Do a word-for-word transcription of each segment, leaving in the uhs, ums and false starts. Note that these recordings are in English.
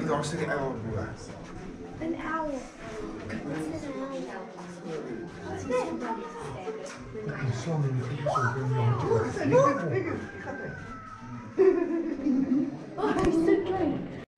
you lost an hour. An hour. What's an hour? What's that? So many people are going on. Oh, he's so drunk.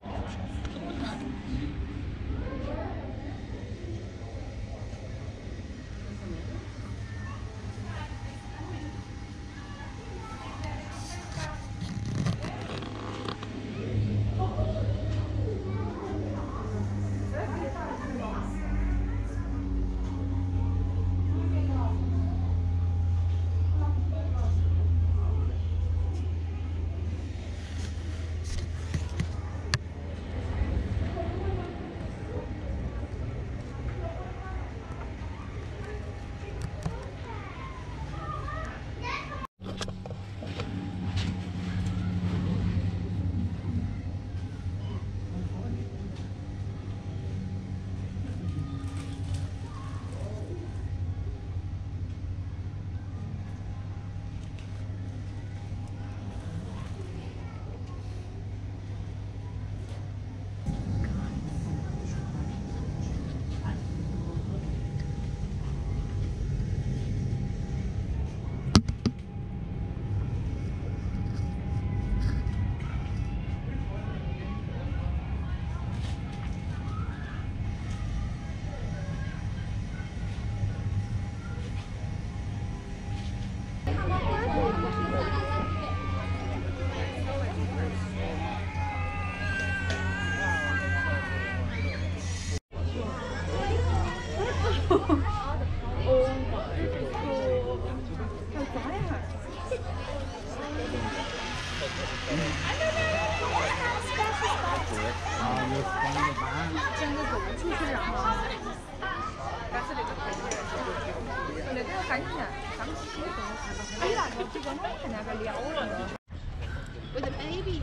With a baby.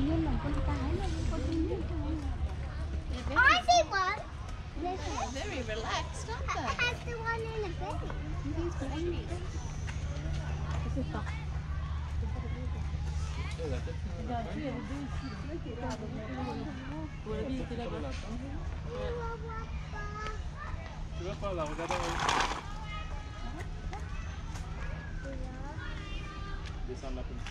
I see one. Very relaxed, aren't they? I have the one in the baby. These babies. Tu vas pas là, regarde en haut. Descends là comme ça.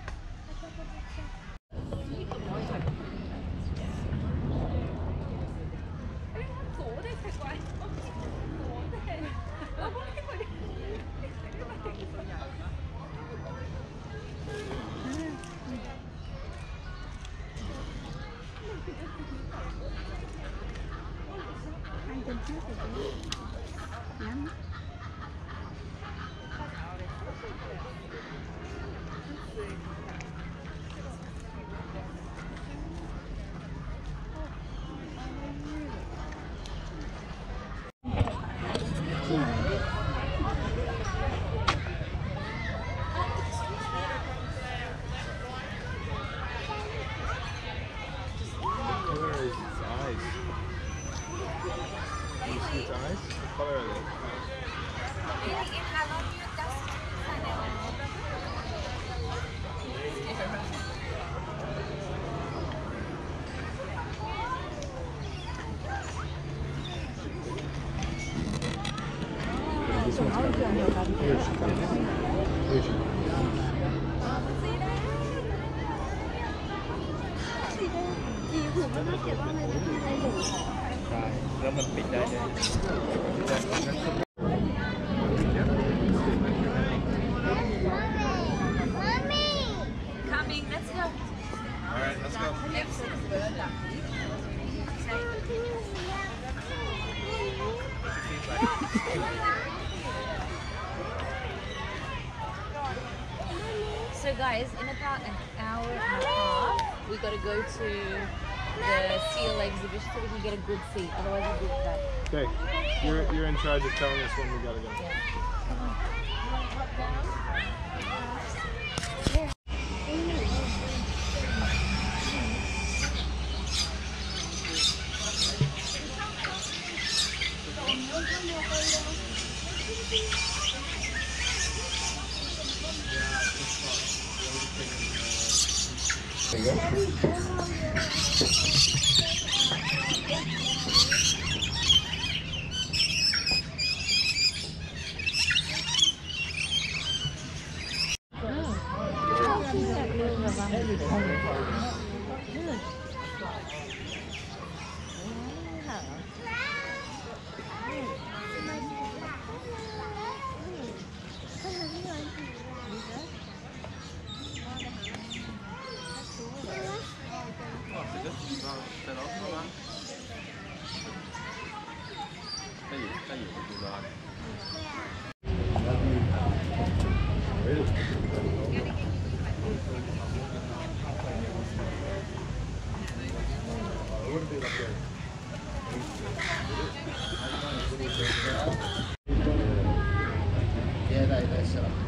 แล้วมันปิดได้ด้วย Coming, let's go. Alright, let's go. So guys, in about an hour and a half, we got to go to the seal exhibition so we can get a good seat. Otherwise, we'll be back. Okay, you're you're in charge of telling us when we gotta go. Yeah. There you go. Yeah, they, they set up.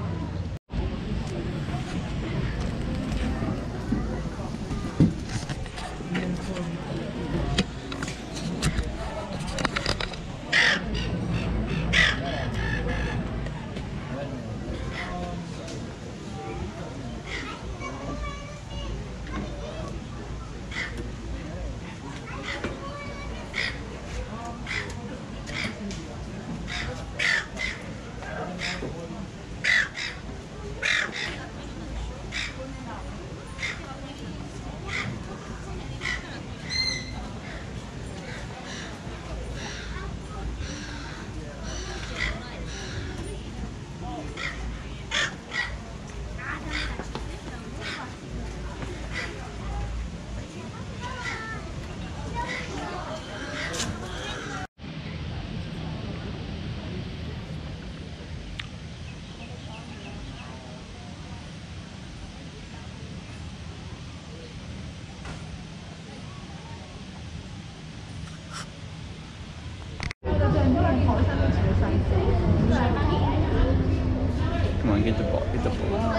Come on, get the ball, get the ball.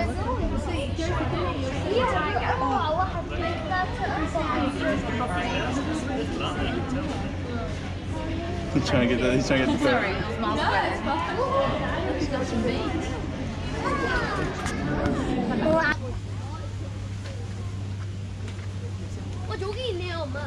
He's trying to get the, he's trying to get the Sorry, it was miles away. She's got some beans. 어, 저기 있네요, 엄마.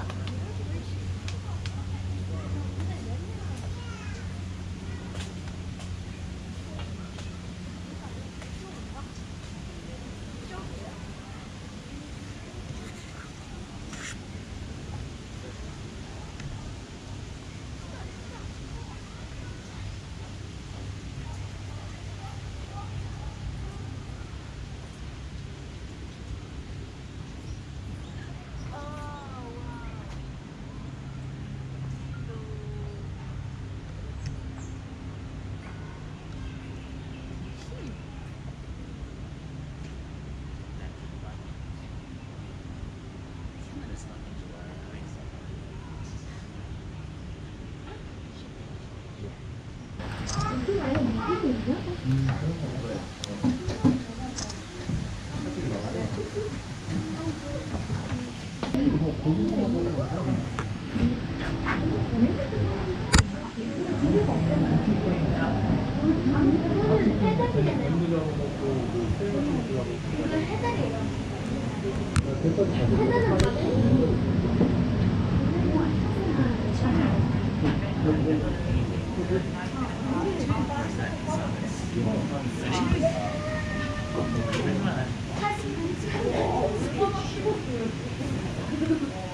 어,